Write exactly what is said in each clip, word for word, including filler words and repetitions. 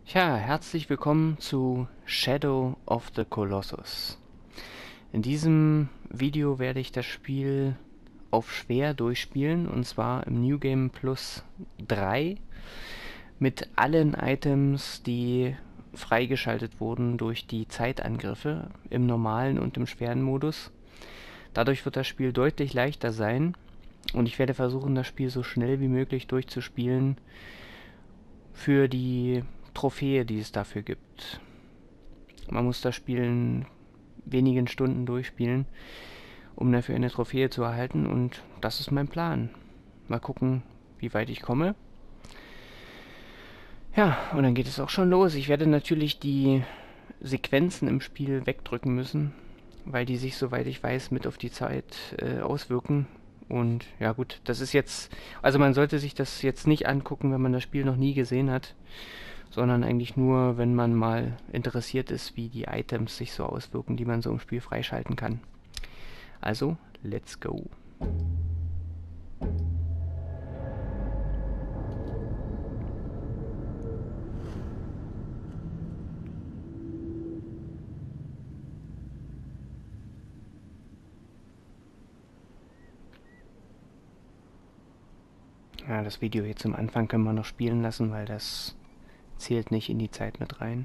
Ja, herzlich willkommen zu Shadow of the Colossus. In diesem Video werde ich das Spiel auf schwer durchspielen, und zwar im New Game Plus drei mit allen Items, die freigeschaltet wurden durch die Zeitangriffe im normalen und im schweren Modus. Dadurch wird das Spiel deutlich leichter sein und ich werde versuchen, das Spiel so schnell wie möglich durchzuspielen für die Trophäe, die es dafür gibt. Man muss das Spiel in wenigen Stunden durchspielen, um dafür eine Trophäe zu erhalten, und das ist mein Plan. Mal gucken, wie weit ich komme. Ja, und dann geht es auch schon los. Ich werde natürlich die Sequenzen im Spiel wegdrücken müssen, weil die sich, soweit ich weiß, mit auf die Zeit äh, auswirken. Und ja gut, das ist jetzt, also man sollte sich das jetzt nicht angucken, wenn man das Spiel noch nie gesehen hat, sondern eigentlich nur, wenn man mal interessiert ist, wie die Items sich so auswirken, die man so im Spiel freischalten kann. Also, let's go. Ja, das Video hier zum Anfang können wir noch spielen lassen, weil das zählt nicht in die Zeit mit rein.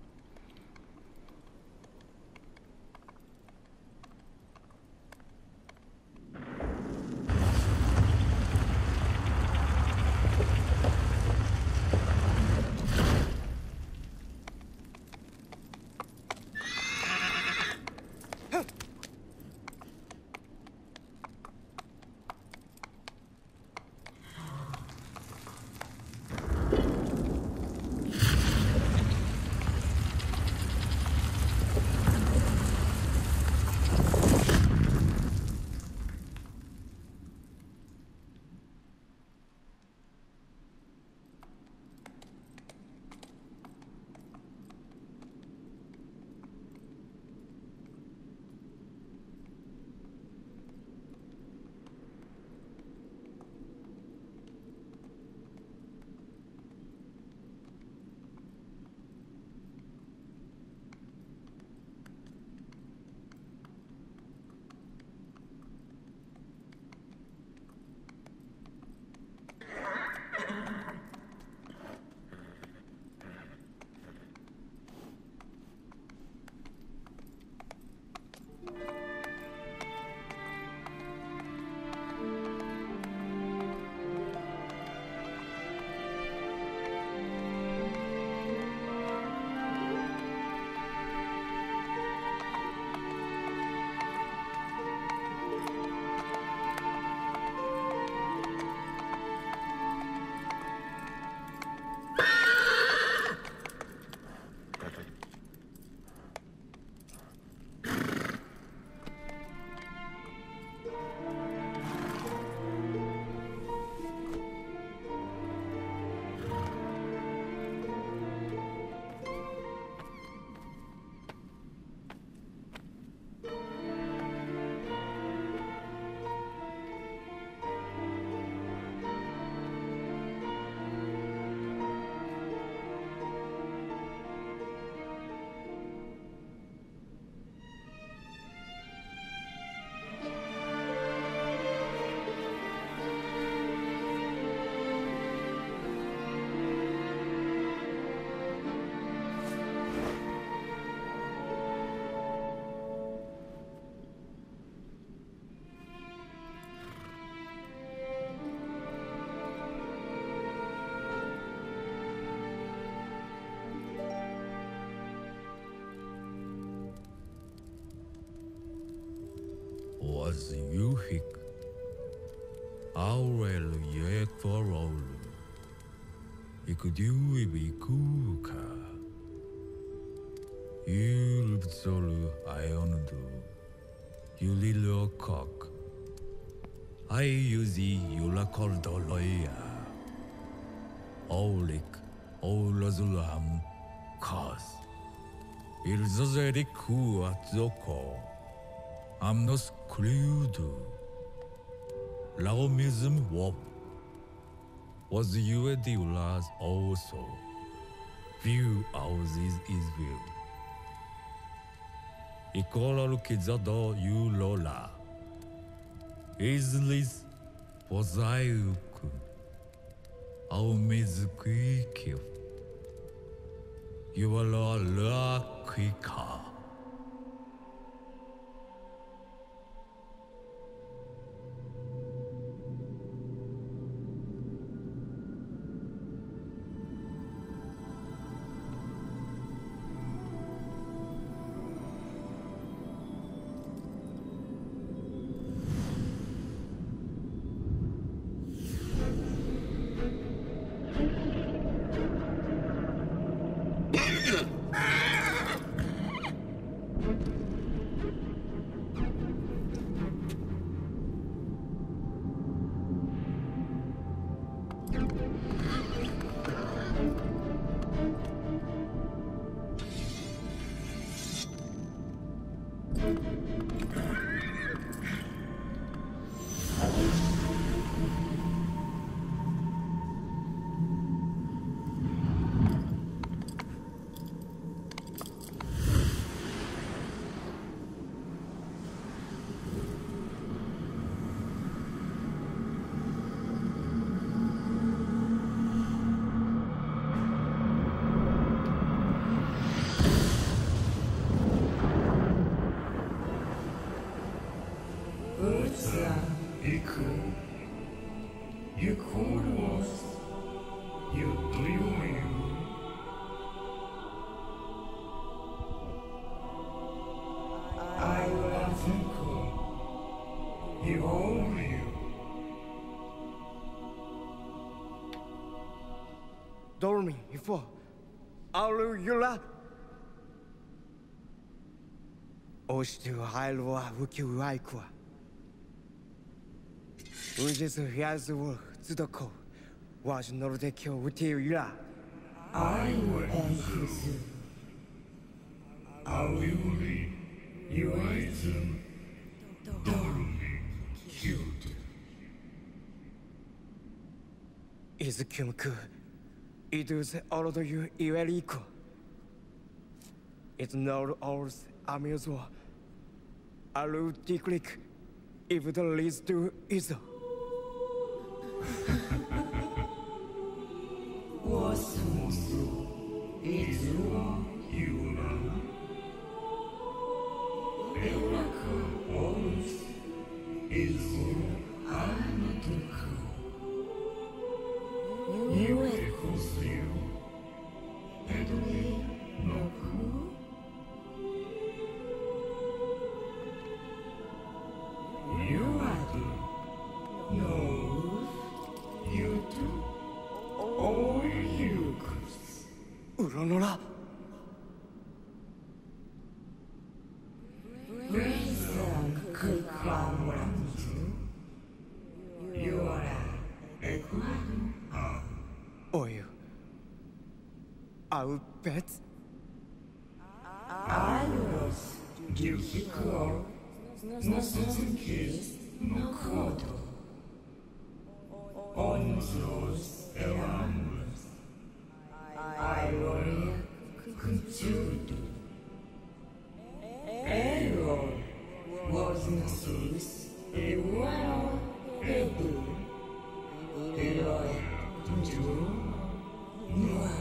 Was yuhik Aurel yek for all Ikudu ibikuka Yulbzolu iondu Yulilo cock I yuzi yulakordoloya Aulik Olazulam Kaz Ilzozeriku atzoko Amnos Cludu Laomism Wop was you a Diulas also view ours is is will. Ikoral kizado you lola. Islis pozaiuku. Aumizukikyo. You are la kika. You called us. You dream you. I will think you own you. Dormi, ifo. Alu yula. Oshtu hailwa wuki waikwa. Ujisu hiazu tsudoko. Was Nordekyo wuti yula. I will answer. I will be you item. Dormi, cute. Izukyumku. Idus all of you Iweriko. It's not ours amusement. Alu Tiklik. If it leads to Iso. Was it's you know. Eureka always is Hanatuku. You echoes you. Edwin Noku. You are the no. You do. Oh, you could. Uronora. Reason could come around you. You are a good. Oyu. I'll bet. I was difficult. No certain case, no code. On those around us. I will continue. Error was not this. A well, a good. Error to do. No.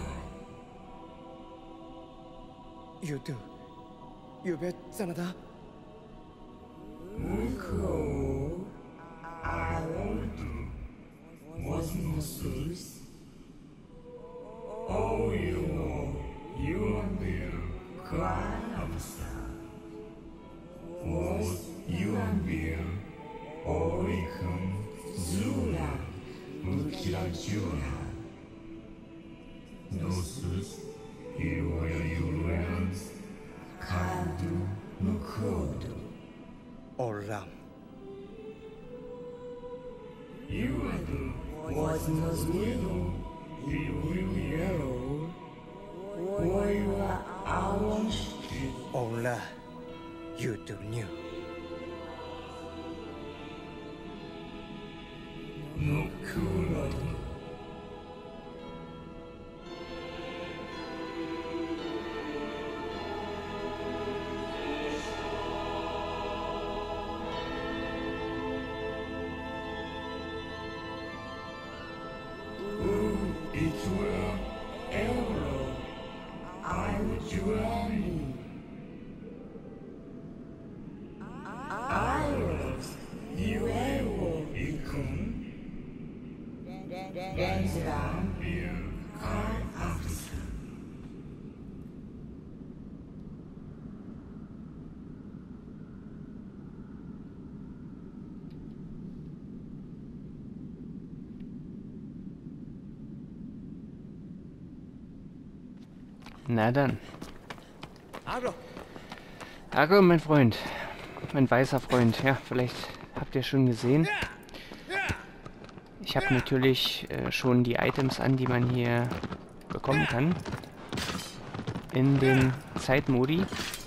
You do. You bet, Sanada. Recall. I will do. Was not this. Oh, you are, you are there, cry of sound. Was you are there, Oricum, Zula, Mukira Jura. Nosus, you are your lands, Kandu, Mukodo. Oram. You are the was not little. You will yellow. Or you are our street. Ola. You do new. No cooler. down. Card officer. Na dann. Agro, Agro, mein Freund. Mein weißer Freund. Ja, vielleicht habt ihr schon gesehen. Ich habe natürlich äh, schon die Items an, die man hier bekommen kann. In den Zeitmodi.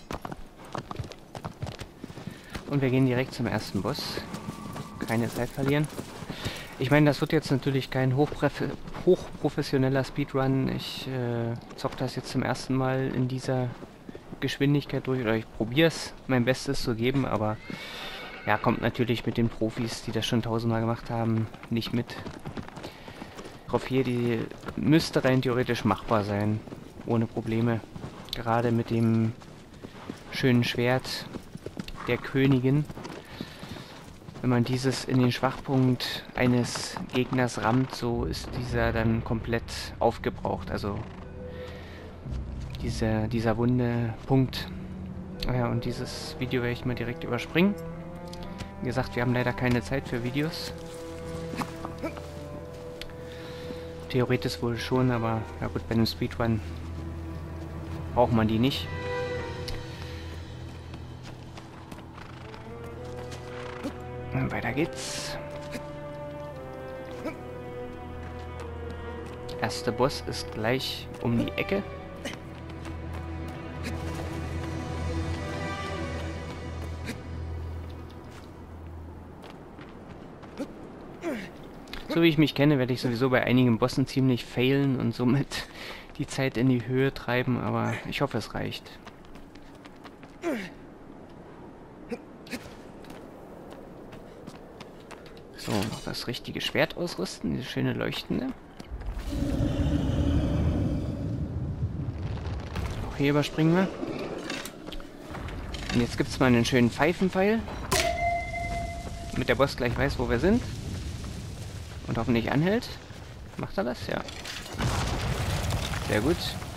Und wir gehen direkt zum ersten Boss. Keine Zeit verlieren. Ich meine, das wird jetzt natürlich kein hochprof- hochprofessioneller Speedrun. Ich äh, zock das jetzt zum ersten Mal in dieser Geschwindigkeit durch. Oder ich probiere es, mein Bestes zu geben, aber ja, kommt natürlich mit den Profis, die das schon tausendmal gemacht haben, nicht mit. Drauf hier, die müsste rein theoretisch machbar sein. Ohne Probleme. Gerade mit dem schönen Schwert der Königin. Wenn man dieses in den Schwachpunkt eines Gegners rammt, so ist dieser dann komplett aufgebraucht. Also dieser, dieser wunde Punkt. Ja, und dieses Video werde ich mal direkt überspringen. Wie gesagt, wir haben leider keine Zeit für Videos. Theoretisch wohl schon, aber ja gut, bei einem Speedrun braucht man die nicht. Und weiter geht's. Erster Boss ist gleich um die Ecke. So wie ich mich kenne, werde ich sowieso bei einigen Bossen ziemlich failen und somit die Zeit in die Höhe treiben, aber ich hoffe, es reicht. So, noch das richtige Schwert ausrüsten, dieses schöne leuchtende. Auch hier überspringen wir. Und jetzt gibt es mal einen schönen Pfeifenpfeil. Damit der Boss gleich weiß, wo wir sind. Und hoffentlich anhält. Macht er das? Ja. Sehr gut.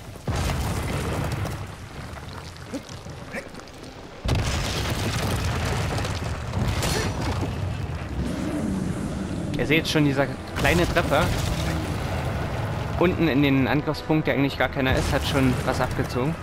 Ihr seht schon, dieser kleine Treffer unten in den Angriffspunkt, der eigentlich gar keiner ist, hat schon was abgezogen.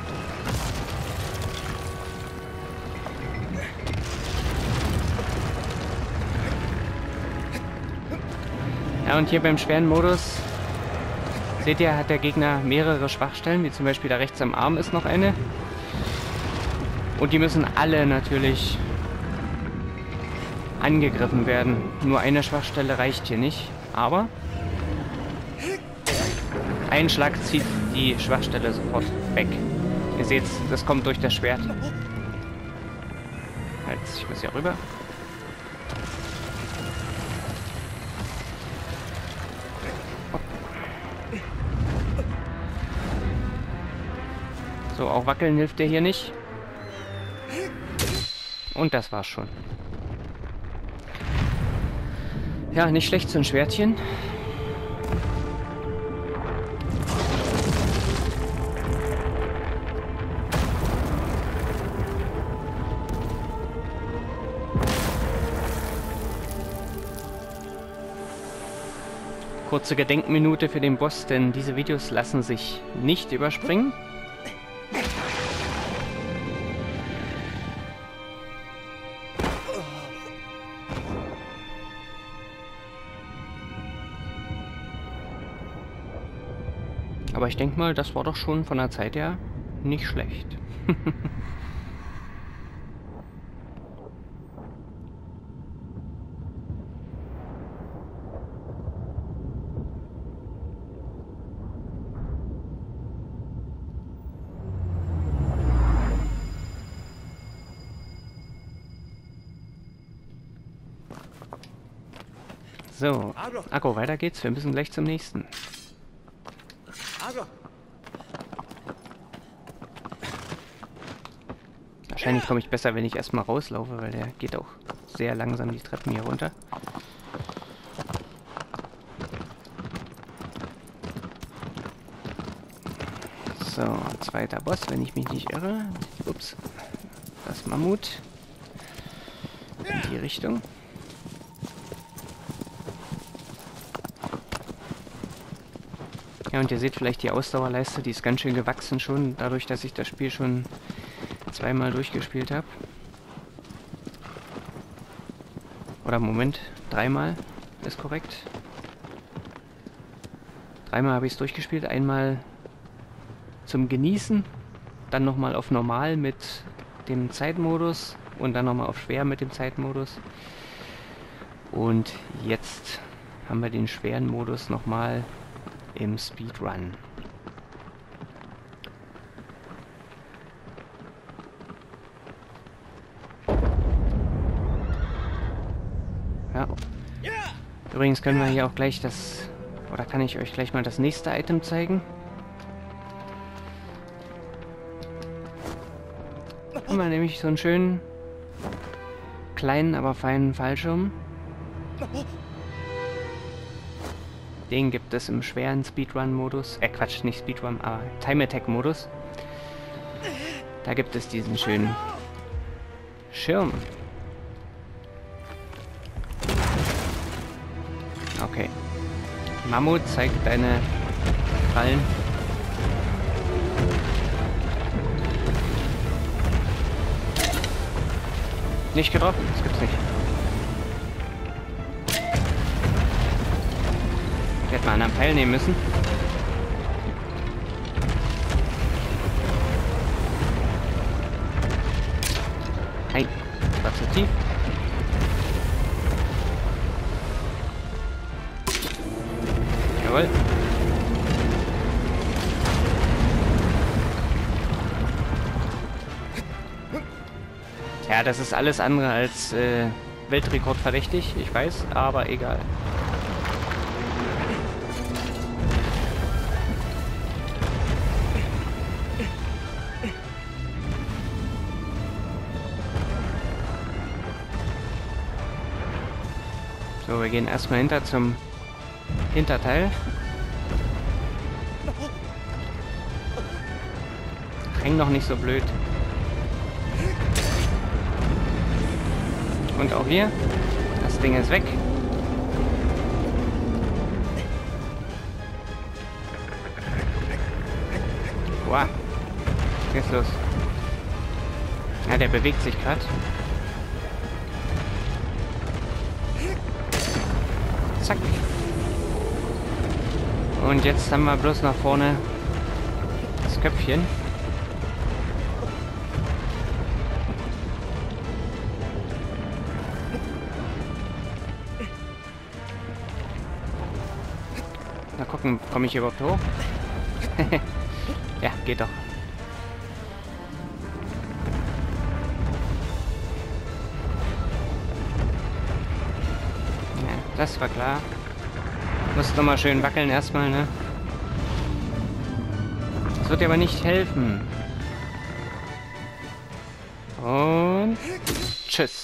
Ja, und hier beim schweren Modus, seht ihr, hat der Gegner mehrere Schwachstellen, wie zum Beispiel da rechts am Arm ist noch eine. Und die müssen alle natürlich angegriffen werden. Nur eine Schwachstelle reicht hier nicht, aber ein Schlag zieht die Schwachstelle sofort weg. Ihr seht, das kommt durch das Schwert. Jetzt, ich muss hier rüber. So, auch wackeln hilft der hier nicht. Und das war's schon. Ja, nicht schlecht, so ein Schwertchen. Kurze Gedenkminute für den Boss, denn diese Videos lassen sich nicht überspringen. Aber ich denke mal, das war doch schon von der Zeit her nicht schlecht. So, Akku, weiter geht's. Wir müssen gleich zum nächsten. Wahrscheinlich komme ich besser, wenn ich erstmal rauslaufe, weil der geht auch sehr langsam die Treppen hier runter. So, zweiter Boss, wenn ich mich nicht irre. Ups. Das Mammut. In die Richtung. Ja, und ihr seht vielleicht die Ausdauerleiste, die ist ganz schön gewachsen schon, dadurch, dass ich das Spiel schon zweimal durchgespielt habe. Oder Moment, dreimal ist korrekt. Dreimal habe ich es durchgespielt, einmal zum Genießen, dann nochmal auf Normal mit dem Zeitmodus und dann nochmal auf Schwer mit dem Zeitmodus. Und jetzt haben wir den schweren Modus nochmal im Speedrun. Ja. Übrigens können wir hier auch gleich das, oder kann ich euch gleich mal das nächste Item zeigen. Haben wir nämlich so einen schönen, kleinen, aber feinen Fallschirm. Den gibt es im schweren Speedrun-Modus. Äh, Quatsch, nicht Speedrun, aber Time-Attack-Modus. Da gibt es diesen schönen Schirm. Okay. Mammut, zeig deine Fallen. Nicht getroffen, das gibt's nicht. Ich hätte mal an einem Pfeil nehmen müssen. Hey, war zu tief. Jawohl. Ja, das ist alles andere als äh, Weltrekord verdächtig, ich weiß, aber egal. So, wir gehen erstmal hinter zum Hinterteil. Häng doch nicht so blöd. Und auch hier. Das Ding ist weg. Wow. Was ist los? Ja, der bewegt sich gerade. Zack. Und jetzt haben wir bloß nach vorne das Köpfchen. Mal gucken, komme ich hier überhaupt hoch? Ja, geht doch. Ja, das war klar. Muss noch mal schön wackeln erstmal, ne? Das wird dir aber nicht helfen. Und tschüss.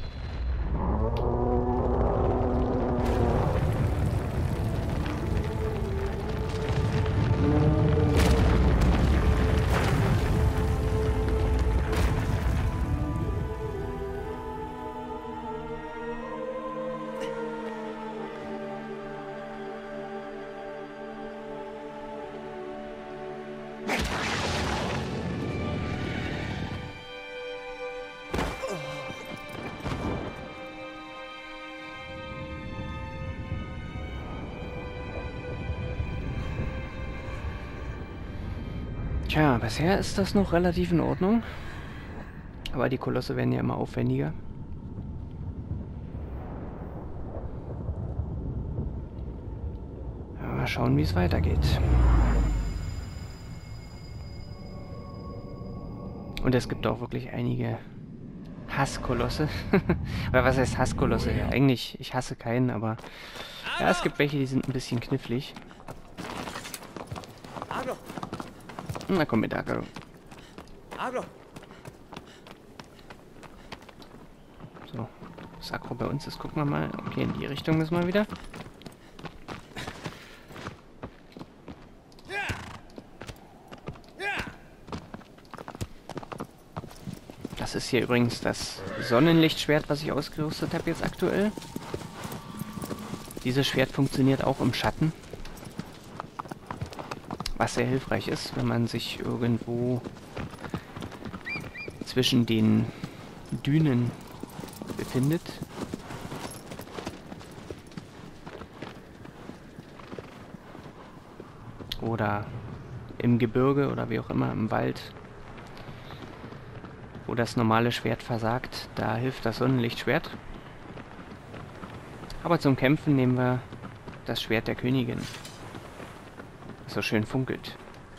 Tja, bisher ist das noch relativ in Ordnung. Aber die Kolosse werden ja immer aufwendiger. Ja, mal schauen, wie es weitergeht. Und es gibt auch wirklich einige Hasskolosse. Oder was heißt Hasskolosse? Ja, eigentlich, ich hasse keinen, aber ja, es gibt welche, die sind ein bisschen knifflig. Na komm mit, Agro. So, das Agro bei uns ist, gucken wir mal. Okay, in die Richtung müssen wir wieder. Das ist hier übrigens das Sonnenlichtschwert, was ich ausgerüstet habe jetzt aktuell. Dieses Schwert funktioniert auch im Schatten. Was sehr hilfreich ist, wenn man sich irgendwo zwischen den Dünen befindet. Oder im Gebirge oder wie auch immer, im Wald, wo das normale Schwert versagt, da hilft das Sonnenlichtschwert. Aber zum Kämpfen nehmen wir das Schwert der Königin, das so schön funkelt.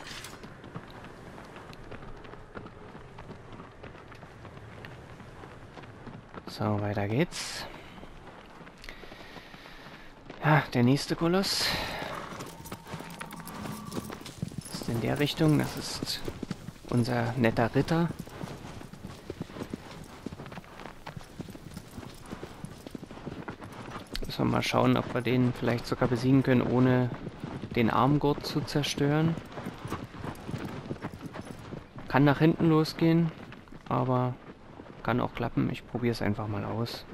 So, weiter geht's. Ja, der nächste Koloss ist in der Richtung. Das ist unser netter Ritter. Müssen wir mal schauen, ob wir den vielleicht sogar besiegen können, ohne den Armgurt zu zerstören. Kann nach hinten losgehen, aber kann auch klappen. Ich probiere es einfach mal aus.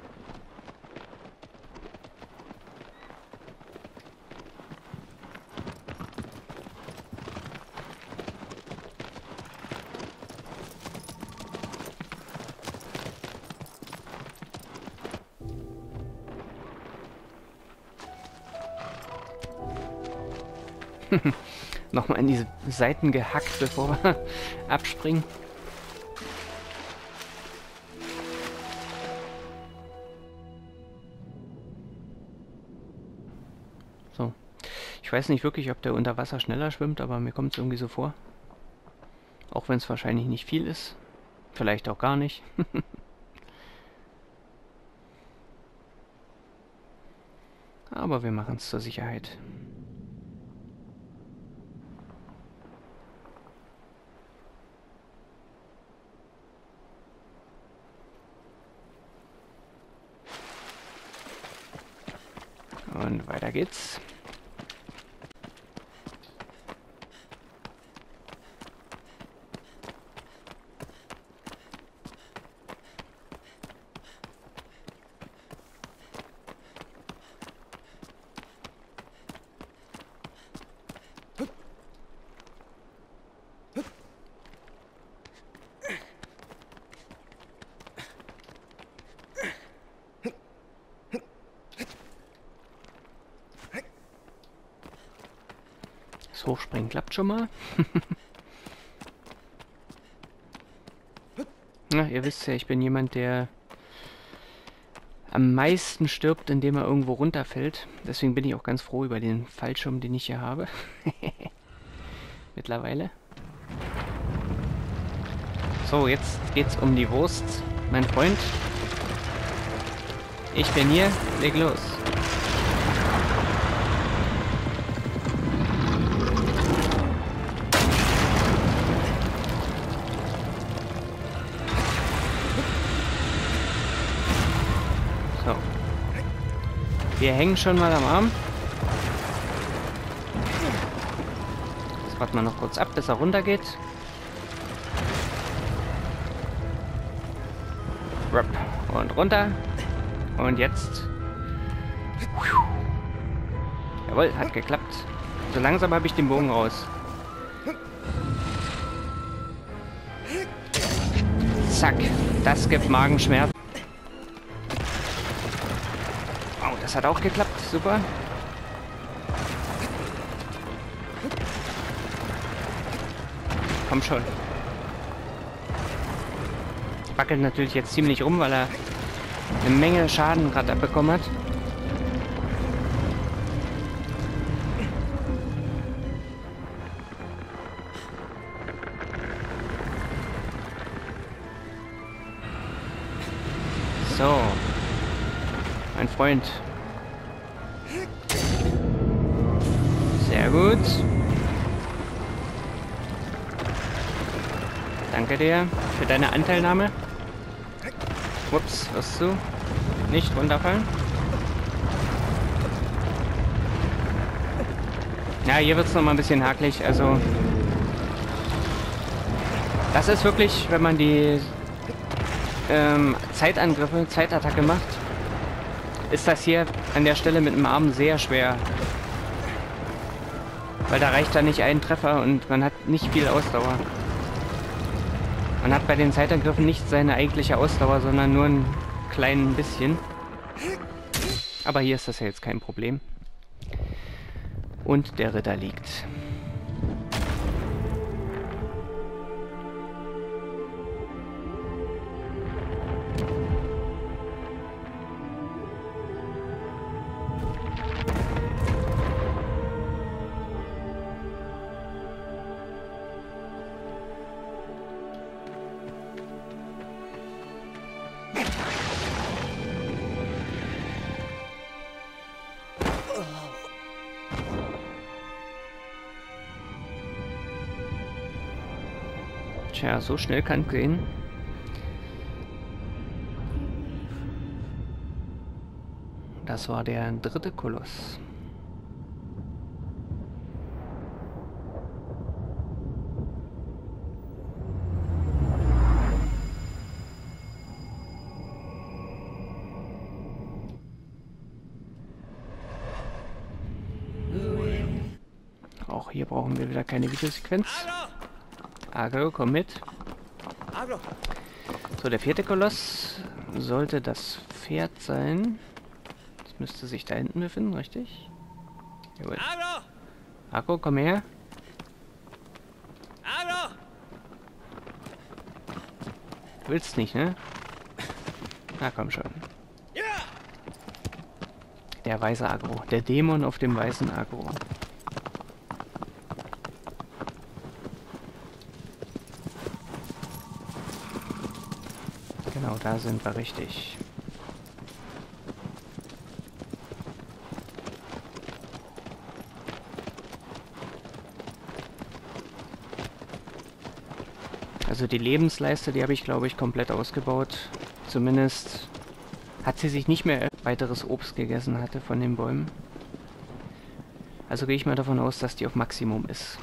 Nochmal in diese Seiten gehackt, bevor wir abspringen. So. Ich weiß nicht wirklich, ob der unter Wasser schneller schwimmt, aber mir kommt es irgendwie so vor. Auch wenn es wahrscheinlich nicht viel ist. Vielleicht auch gar nicht. Aber wir machen es zur Sicherheit. Und weiter geht's. Das Hochspringen klappt schon mal. Na, ihr wisst ja, ich bin jemand, der am meisten stirbt, indem er irgendwo runterfällt. Deswegen bin ich auch ganz froh über den Fallschirm, den ich hier habe. Mittlerweile. So, jetzt geht's um die Wurst, mein Freund. Ich bin hier, leg los. So. Wir hängen schon mal am Arm. Jetzt warten wir noch kurz ab, bis er runtergeht. Und runter. Und jetzt. Jawohl, hat geklappt. So langsam habe ich den Bogen raus. Zack. Das gibt Magenschmerzen. Oh, das hat auch geklappt. Super. Komm schon. Wackelt natürlich jetzt ziemlich rum, weil er eine Menge Schaden gerade abbekommen hat. So. Mein Freund. Sehr gut. Danke dir für deine Anteilnahme. Ups, wirst du nicht runterfallen? Ja, hier wird es noch mal ein bisschen hakelig. Also das ist wirklich, wenn man die ähm, Zeitangriffe, Zeitattacke macht, ist das hier an der Stelle mit dem Arm sehr schwer. Weil da reicht da nicht ein Treffer und man hat nicht viel Ausdauer. Man hat bei den Zeitangriffen nicht seine eigentliche Ausdauer, sondern nur ein klein bisschen. Aber hier ist das ja jetzt kein Problem. Und der Ritter liegt. Tja, so schnell kann es gehen. Das war der dritte Koloss. Auch hier brauchen wir wieder keine Videosequenz. Agro, komm mit. So, der vierte Koloss sollte das Pferd sein. Das müsste sich da hinten befinden, richtig? Jawohl. Agro, komm her. Du willst nicht, ne? Na komm schon. Der weiße Agro. Der Dämon auf dem weißen Agro. Genau, da sind wir richtig. Also die Lebensleiste, die habe ich, glaube ich, komplett ausgebaut. Zumindest hat sie sich nicht mehr weiteres Obst gegessen hatte von den Bäumen. Also gehe ich mal davon aus, dass die auf Maximum ist.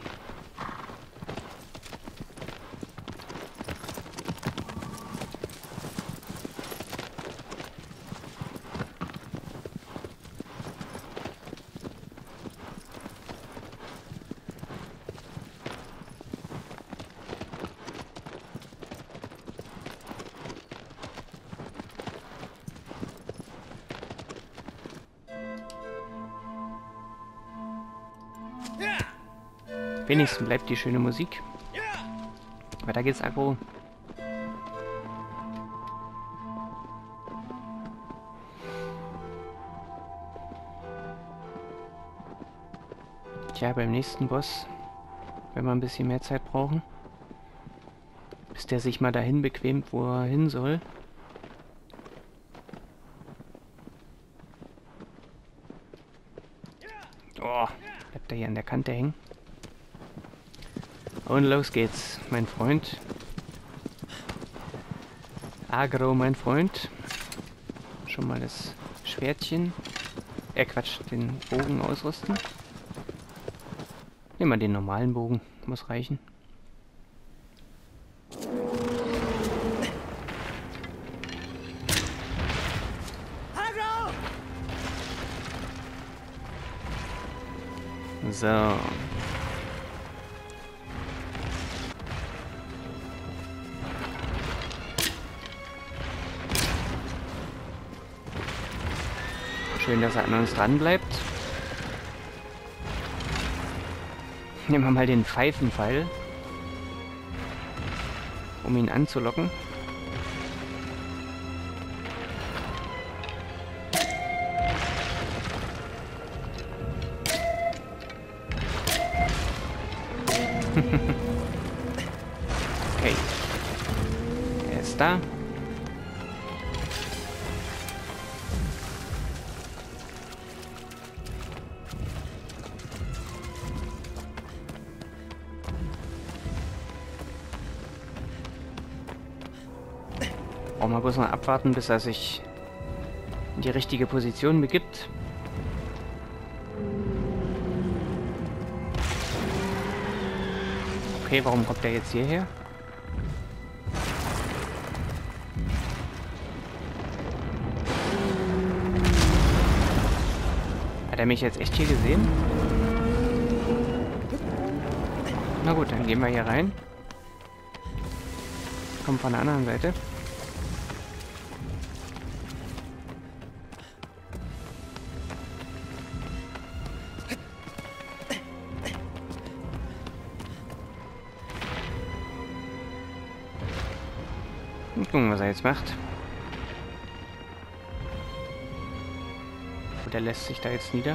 Wenigstens bleibt die schöne Musik. Weiter geht's, Agro. Tja, beim nächsten Boss, wenn wir ein bisschen mehr Zeit brauchen, bis der sich mal dahin bequemt, wo er hin soll. Oh, bleibt er hier an der Kante hängen. Und los geht's, mein Freund. Agro, mein Freund. Schon mal das Schwertchen. Äh, Quatsch, den Bogen ausrüsten. Nehmen wir den normalen Bogen, muss reichen. So. Schön, dass er an uns dran bleibt. Nehmen wir mal den Pfeifenpfeil, um ihn anzulocken. Okay. Er ist da. Brauchen wir bloß noch abwarten, bis er sich in die richtige Position begibt. Okay, warum kommt er jetzt hierher? Hat er mich jetzt echt hier gesehen? Na gut, dann gehen wir hier rein. Kommt von der anderen Seite. Und gucken, was er jetzt macht. Und er lässt sich da jetzt nieder.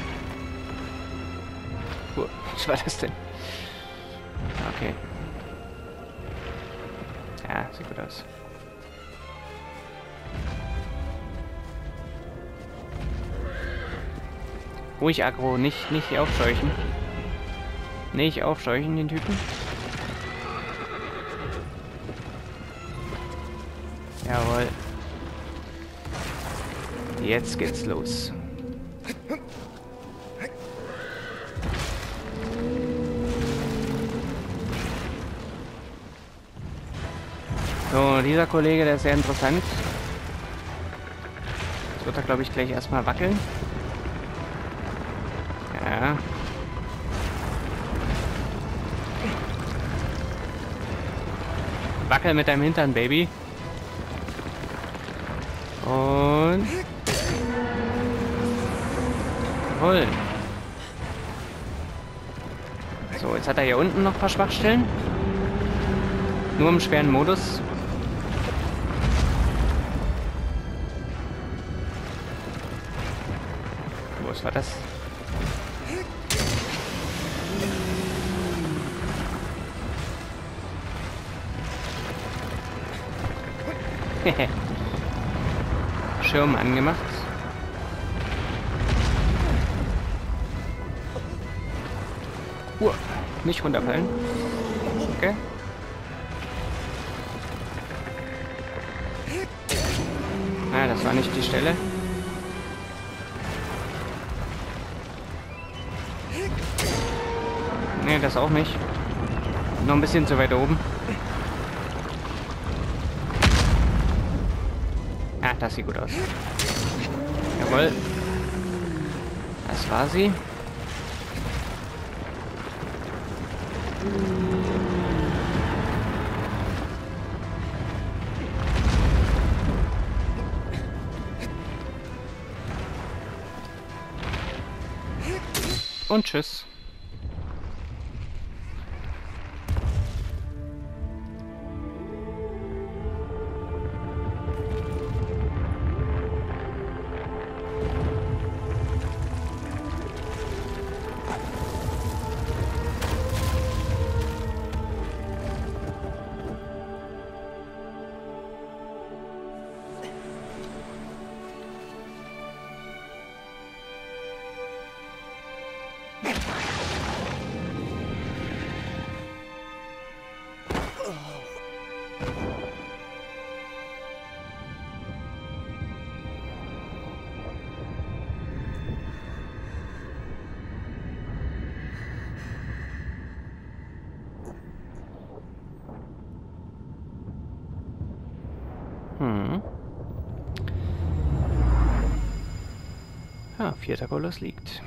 Oh, was war das denn? Okay. Ja, sieht gut aus. Ruhig aggro, nicht, nicht aufscheuchen. Nicht aufscheuchen, den Typen. Jawohl. Jetzt geht's los. So, dieser Kollege, der ist sehr interessant. Jetzt wird er, glaube ich, gleich erstmal wackeln. Ja. Wackel mit deinem Hintern, Baby. Und... Jawohl. So, jetzt hat er hier unten noch ein paar Schwachstellen. Nur im schweren Modus. Was war das? Schirm angemacht. Uh, nicht runterfallen. Okay. Ah, das war nicht die Stelle. Nee, das auch nicht. Noch ein bisschen zu weit oben. Ah, das sieht gut aus. Jawohl. Das war sie. Und tschüss. Hm. Ah, vierter Koloss liegt.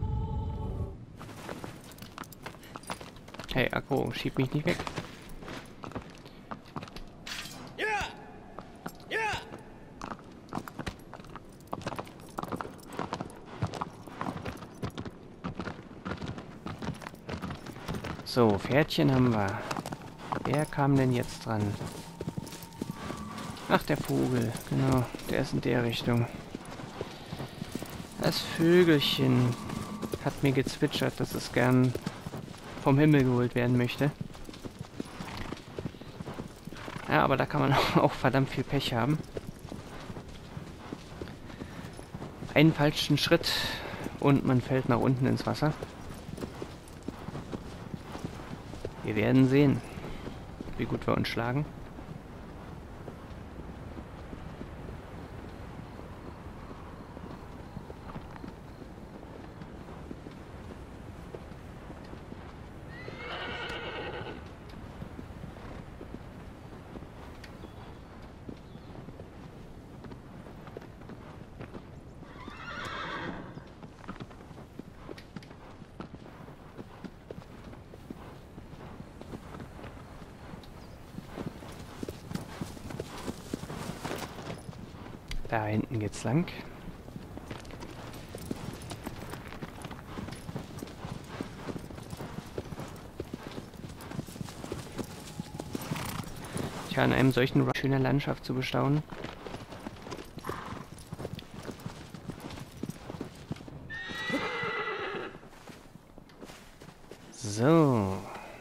Hey, Akku, schieb mich nicht weg. So, Pferdchen haben wir. Wer kam denn jetzt dran? Ach, der Vogel. Genau, der ist in der Richtung. Das Vögelchen hat mir gezwitschert, dass es gern vom Himmel geholt werden möchte. Ja, aber da kann man auch verdammt viel Pech haben. Einen falschen Schritt und man fällt nach unten ins Wasser. Wir werden sehen, wie gut wir uns schlagen. Da hinten geht's lang. Tja, in einem solchen Run schöne Landschaft zu bestaunen. So.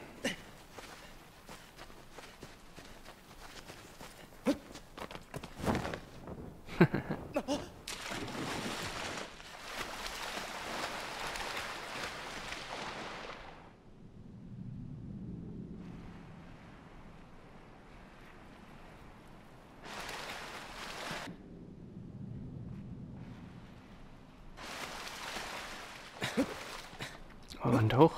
Und hoch.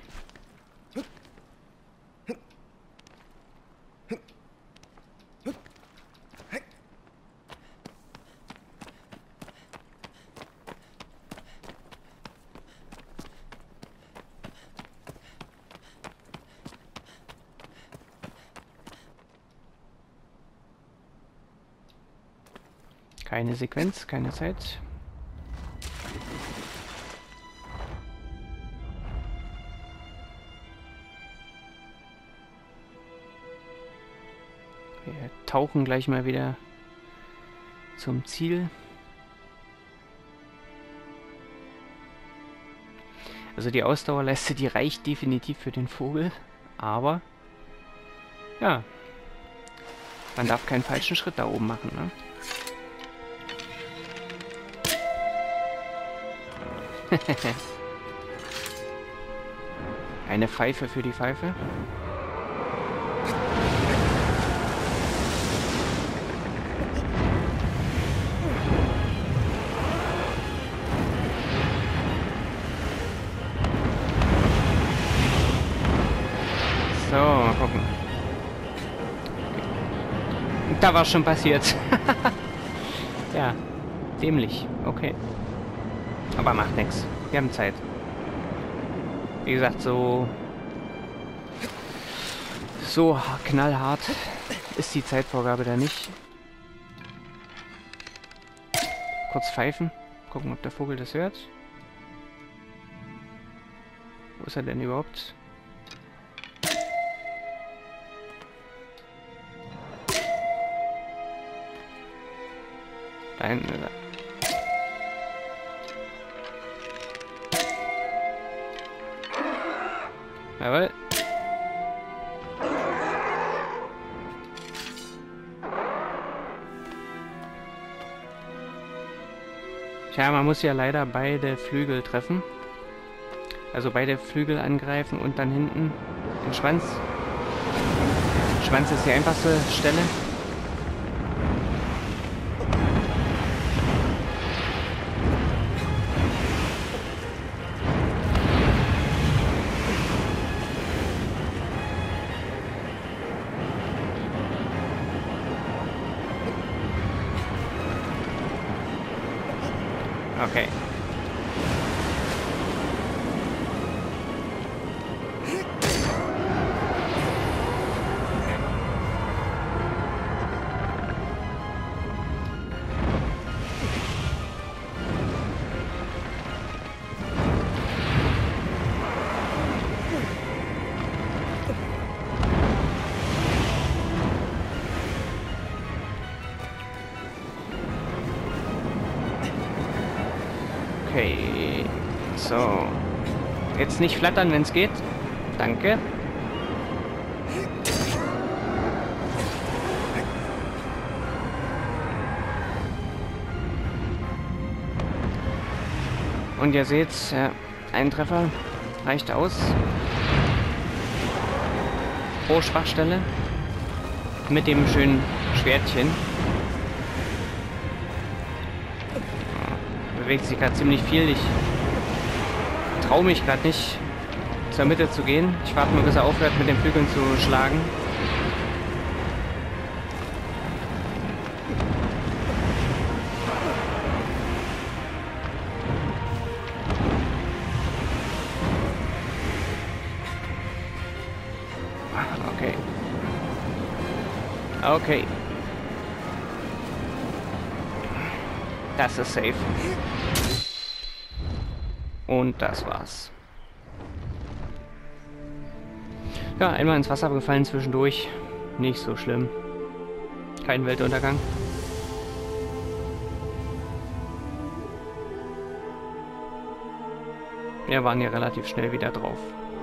Keine Sequenz, keine Zeit. Wir tauchen gleich mal wieder zum Ziel. Also die Ausdauerleiste, die reicht definitiv für den Vogel, aber ja, man darf keinen falschen Schritt da oben machen, ne? Eine Pfeife für die Pfeife. So, mal gucken. Da war schon passiert. Ja, dämlich. Okay. Aber macht nichts. Wir haben Zeit. Wie gesagt, so... So knallhart ist die Zeitvorgabe da nicht. Kurz pfeifen. Gucken, ob der Vogel das hört. Wo ist er denn überhaupt? Da hinten ist er. Jawohl. Tja, man muss ja leider beide Flügel treffen. Also beide Flügel angreifen und dann hinten den Schwanz. Schwanz ist die einfachste Stelle. Okay. Okay, so. Jetzt nicht flattern, wenn es geht. Danke. Und ihr seht, ja, ein Treffer reicht aus. Pro Schwachstelle. Mit dem schönen Schwertchen. Bewegt sich gerade ziemlich viel. Ich traue mich gerade nicht zur Mitte zu gehen. Ich warte nur, bis er aufhört, mit den Flügeln zu schlagen. Okay. Okay. Das ist safe. Und das war's. Ja, einmal ins Wasser gefallen zwischendurch. Nicht so schlimm. Kein Weltuntergang. Wir waren ja relativ schnell wieder drauf.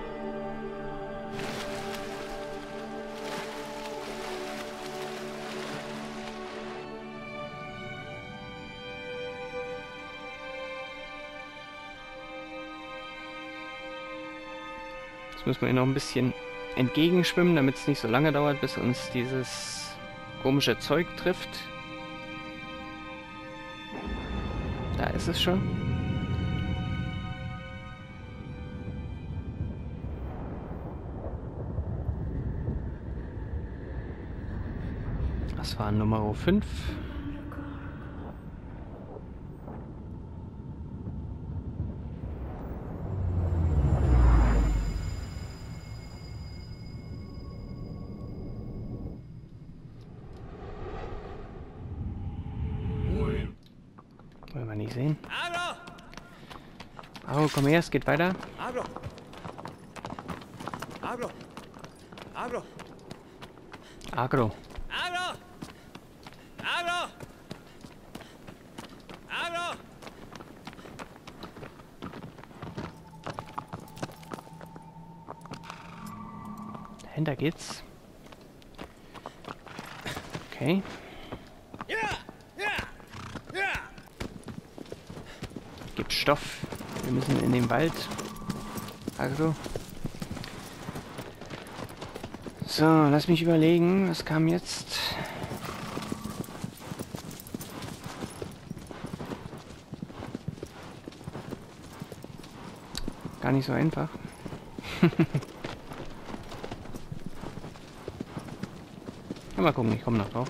Jetzt müssen wir hier noch ein bisschen entgegenschwimmen, damit es nicht so lange dauert, bis uns dieses komische Zeug trifft. Da ist es schon. Das war Nummer fünf. Wollen wir nicht sehen. Oh, komm her, es geht weiter. Abro. Abro. Abro. Agro. Abro. Abro. Abro. Dahinter geht's. Okay. Ja. Ja. Ja. Gibt Stoff. Wir müssen in den Wald. Also. So, lass mich überlegen. Was kam jetzt? Gar nicht so einfach. Ja, mal gucken, ich komme noch drauf.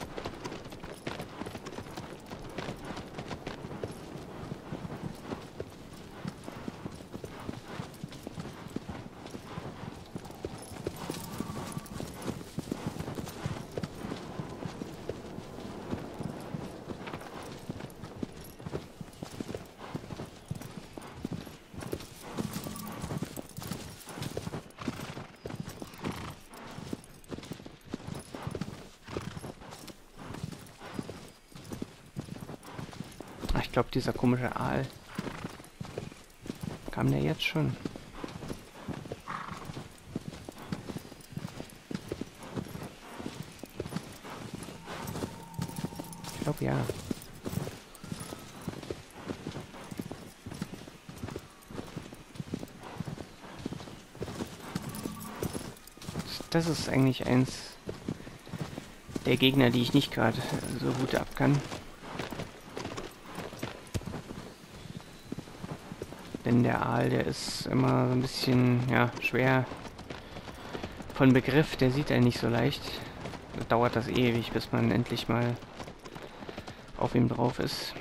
Ich glaube, dieser komische Aal. Kam der jetzt schon? Ich glaube, ja. Das ist eigentlich eins der Gegner, die ich nicht gerade so gut ab kann. Denn der Aal, der ist immer so ein bisschen, ja, schwer von Begriff. Der sieht einen nicht so leicht. Da dauert das ewig, bis man endlich mal auf ihm drauf ist.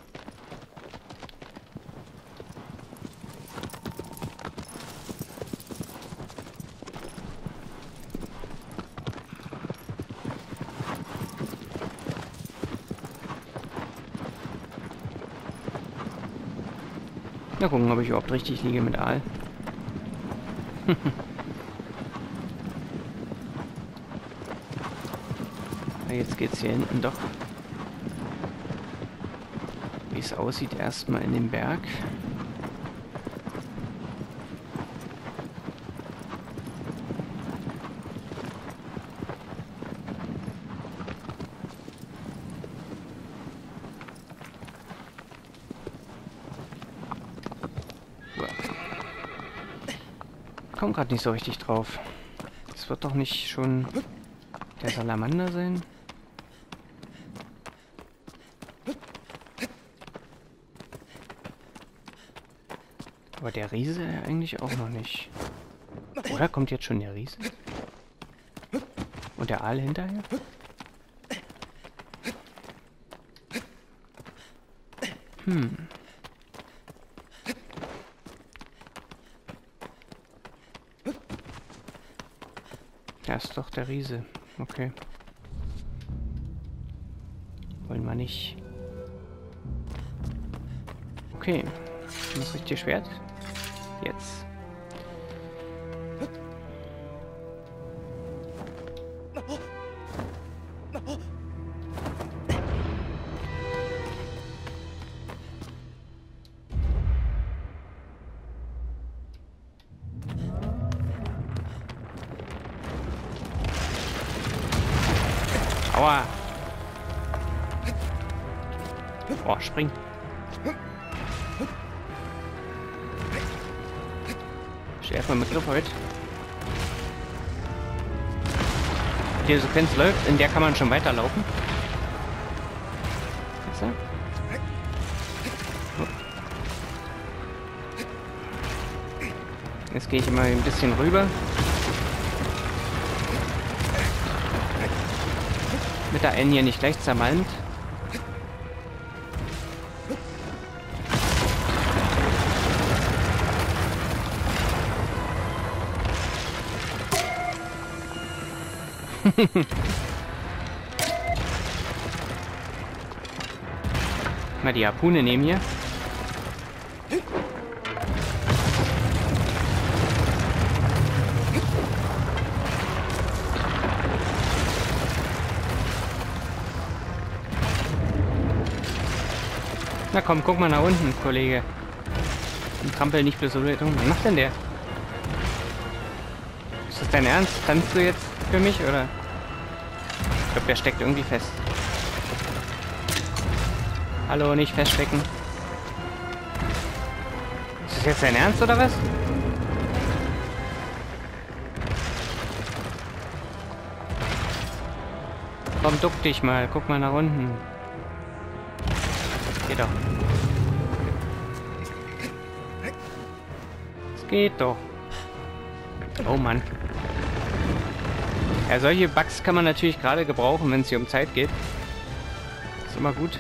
Na gucken, ob ich überhaupt richtig liege mit Aal. Jetzt geht's hier hinten doch, wie es aussieht, erstmal in den Berg. Komm gerade nicht so richtig drauf. Das wird doch nicht schon der Salamander sein? Aber der Riese eigentlich auch noch nicht. Oder kommt jetzt schon der Riese? Und der Aal hinterher? Hm. Da ist doch der Riese. Okay. Wollen wir nicht. Okay. Das richtige Schwert. Jetzt. Aua. Oh, spring. Schärfer mit Griff heute. Die Sequenz läuft, in der kann man schon weiterlaufen. So. Jetzt gehe ich mal ein bisschen rüber. Mit der N hier nicht gleich zermalmt. Mal die Harpune nehmen hier. Na komm, guck mal nach unten, Kollege. Und trampel nicht bloß so rum. Was macht denn der? Ist das dein Ernst? Tanzt du jetzt für mich, oder? Ich glaube, der steckt irgendwie fest. Hallo, nicht feststecken. Ist das jetzt dein Ernst, oder was? Komm, duck dich mal. Guck mal nach unten. Geht doch. Es geht doch. Oh Mann. Ja, solche Bugs kann man natürlich gerade gebrauchen, wenn es hier um Zeit geht. Ist immer gut.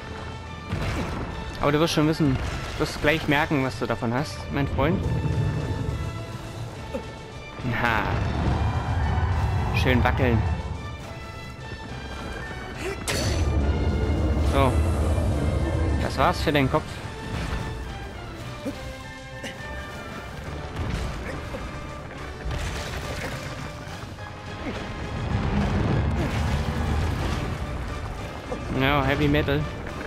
Aber du wirst schon wissen, du wirst gleich merken, was du davon hast, mein Freund. Na. Schön wackeln. So. Das war's für den Kopf. No, Heavy Metal.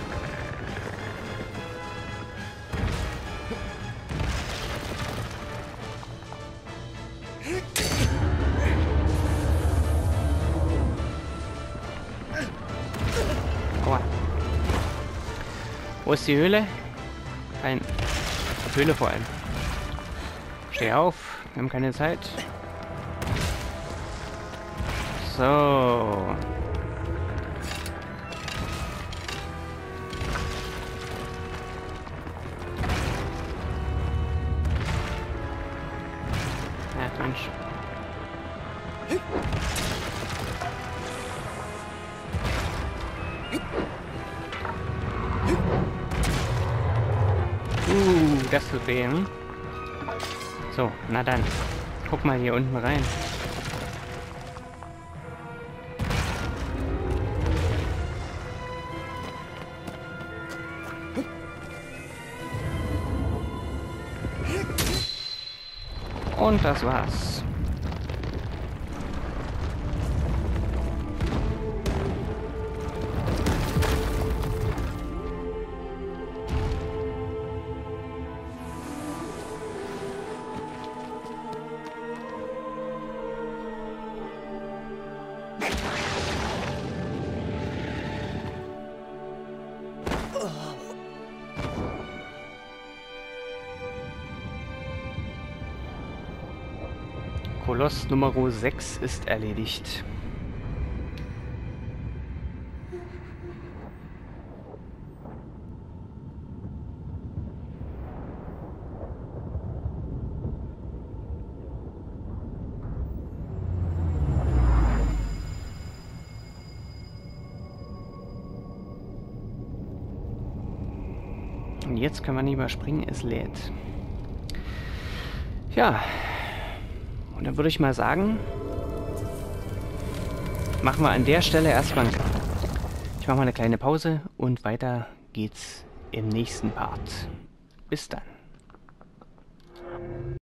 Aua. Wo ist die Höhle? Nein. Höhle vor allem. Steh auf. Wir haben keine Zeit. So. Ja, Mensch. Uh, das tut weh, hm? So, na dann. Guck mal hier unten rein. Und das war's. Koloss Nummer sechs ist erledigt. Und jetzt kann man nicht überspringen, es lädt. Ja. Und dann würde ich mal sagen, machen wir an der Stelle erstmal, ich mache mal eine kleine Pause und weiter geht's im nächsten Part. Bis dann.